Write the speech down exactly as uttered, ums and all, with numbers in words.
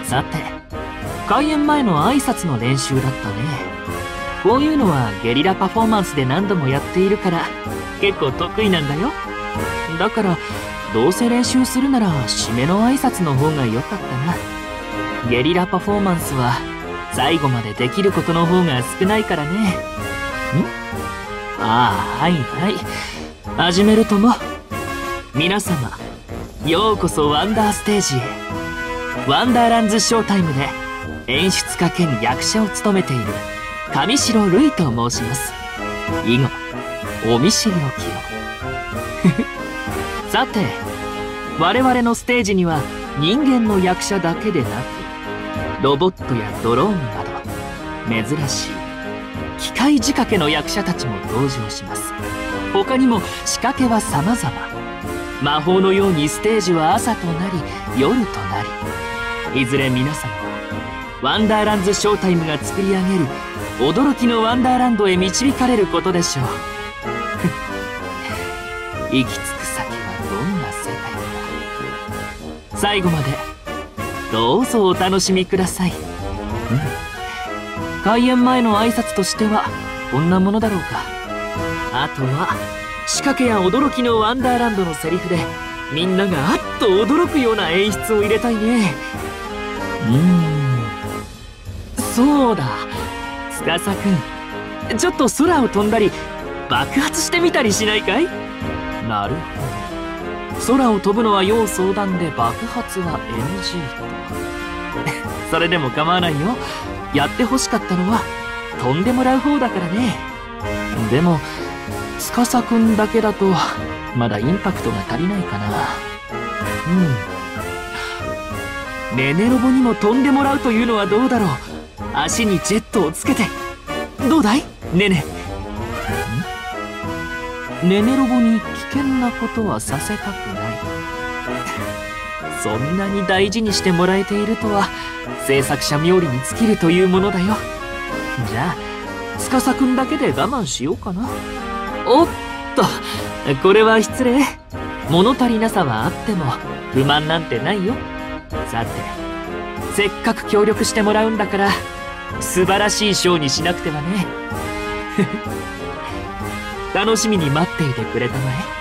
さて、開演前の挨拶の練習だったね。こういうのはゲリラパフォーマンスで何度もやっているから結構得意なんだよ。だからどうせ練習するなら締めの挨拶の方が良かったな。ゲリラパフォーマンスは最後までできることの方が少ないからね。ん？ああ、はいはい。始めるとも。皆様、ようこそワンダーステージへ。ワンダーランズショータイムで演出家兼役者を務めている上白瑠衣と申します。以後お見知りおきを。さて、我々のステージには人間の役者だけでなくロボットやドローンなど珍しい機械仕掛けの役者たちも登場します。他にも仕掛けは様々。魔法のようにステージは朝となり夜となり、いずれ皆様はワンダーランズショータイムが作り上げる驚きのワンダーランドへ導かれることでしょう。行き着く先はどんな世界か、最後までどうぞお楽しみください。うん、開演前の挨拶としてはこんなものだろうか。あとは仕掛けや驚きのワンダーランドのセリフでみんながあっと驚くような演出を入れたいね。うーん、そうだ、司くん、ちょっと空を飛んだり爆発してみたりしないかい？なるほど、空を飛ぶのは要相談で爆発は エヌジー と。それでも構わないよ。やってほしかったのは飛んでもらう方だからね。でも司くんだけだとまだインパクトが足りないかな。うん、ネネロボにも飛んでもらうというのはどうだろう。足にジェットをつけてどうだいネネ。ん？ネネロボに危険なことはさせたくない。そんなに大事にしてもらえているとは制作者冥利に尽きるというものだよ。じゃあ司くんだけで我慢しようかな。おっと、これは失礼。物足りなさはあっても不満なんてないよ。さて、せっかく協力してもらうんだから素晴らしいショーにしなくてはね。楽しみに待っていてくれたまえ。